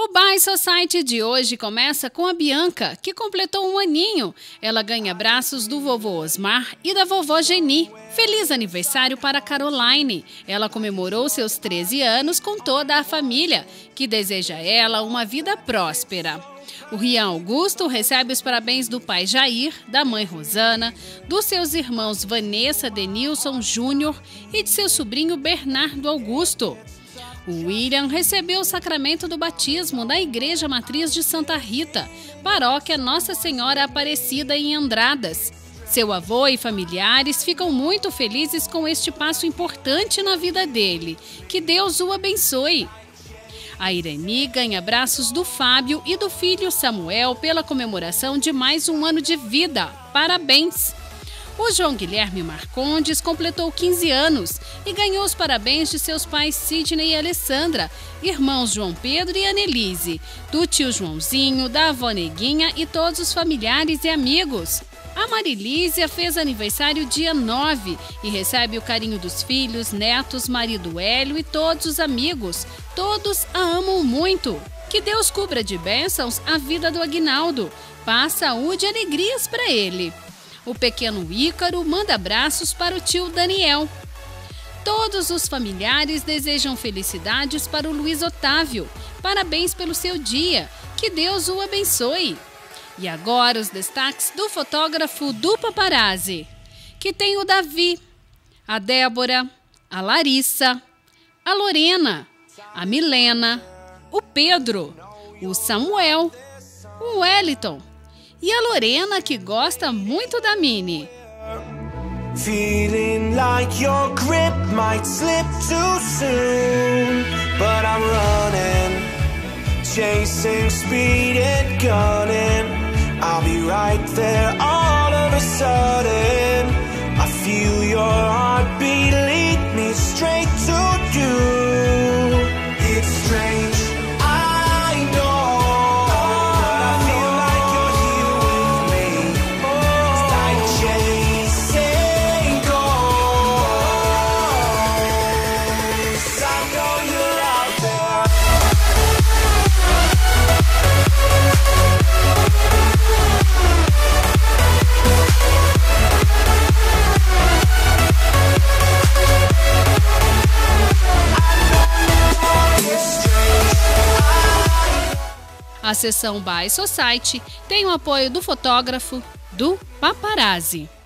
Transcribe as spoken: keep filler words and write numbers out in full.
O By Society de hoje começa com a Bianca, que completou um aninho. Ela ganha abraços do vovô Osmar e da vovó Geni. Feliz aniversário para Caroline. Ela comemorou seus treze anos com toda a família, que deseja a ela uma vida próspera. O Rian Augusto recebe os parabéns do pai Jair, da mãe Rosana, dos seus irmãos Vanessa, Denilson, Júnior e de seu sobrinho Bernardo Augusto. O William recebeu o sacramento do batismo na Igreja Matriz de Santa Rita, paróquia Nossa Senhora Aparecida em Andradas. Seu avô e familiares ficam muito felizes com este passo importante na vida dele. Que Deus o abençoe. A Irene ganha abraços do Fábio e do filho Samuel pela comemoração de mais um ano de vida. Parabéns! O João Guilherme Marcondes completou quinze anos e ganhou os parabéns de seus pais Sidney e Alessandra, irmãos João Pedro e Annelise, do tio Joãozinho, da avó Neguinha e todos os familiares e amigos. A Marilísia fez aniversário dia nove e recebe o carinho dos filhos, netos, marido Hélio e todos os amigos. Todos a amam muito. Que Deus cubra de bênçãos a vida do Aguinaldo. Paz, saúde e alegrias para ele. O pequeno Ícaro manda abraços para o tio Daniel. Todos os familiares desejam felicidades para o Luiz Otávio. Parabéns pelo seu dia. Que Deus o abençoe. E agora os destaques do fotógrafo do Paparazzi, que tem o Davi, a Débora, a Larissa, a Lorena, a Milena, o Pedro, o Samuel, o Wellington e a Lorena, que gosta muito da Mini. Feeling like your grip might slip too soon, but I'm running, chasing speed and gunning. I'll be right there all of a sudden. I feel your heartbeat lead me straight to you. It's strange, I know, but I feel like you're here with me. It's like chasing ghosts. I know you're out there. A seção By Society tem o apoio do fotógrafo do Paparazzi.